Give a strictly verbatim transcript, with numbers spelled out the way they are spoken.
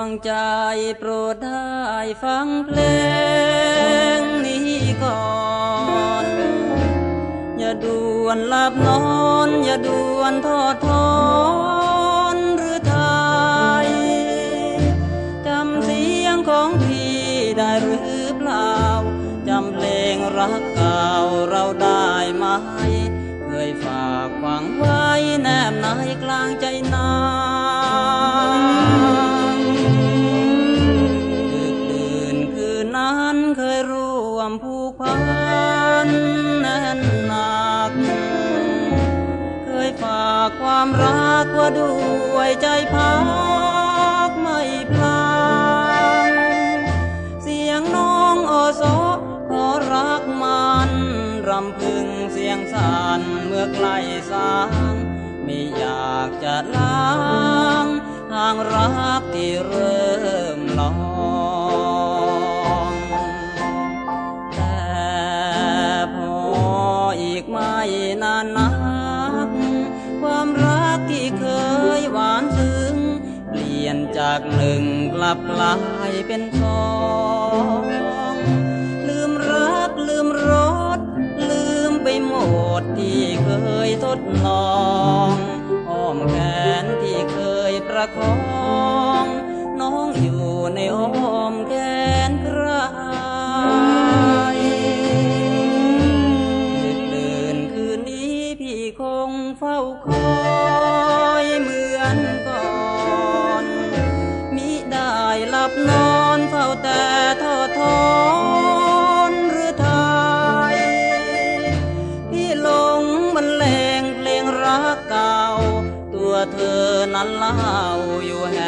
งใจโปรดได้ฟังเพลงนี้ก่อนอย่าด่วนหลับนอนอย่าด่วนทอดทอนหรือไทยจำเสียงของพี่ได้หรือเปล่าจำเพลงรักเก่าเราได้ไหมเคยฝากฝังไว้แนบในกลางใจนางดึกดื่นคืนนั้นเคยร่วมผูกพันแน่นหนักเคยฝากความรักว่าด้วยใจพักไม่พลางเสียงน้องโอโซขอรักมันรำพึงเสียงสั่นเมื่อใกล้สางไม่อยากจะล้างทางรักที่เริ่มลองแต่พออีกไม่นานนักความรักที่เคยหวานซึ้งเปลี่ยนจากหนึ่งกลับกลายเป็นสองลืมรักลืมรสลืมไปหมดที่เคยทดลองอ้อมแขนที่เคยประคองน้องอยู่ในอ้อมแขนใครดึกดื่นคืนนี้พี่คงเฝ้าคอยเหมือนก่อนมิได้หลับนอนเฝ้าแต่ทอดทอนหรือไทยพี่หลงบรรเลงเพลงรักเก่าตัวเธอนั้นเล่าอยู่แห่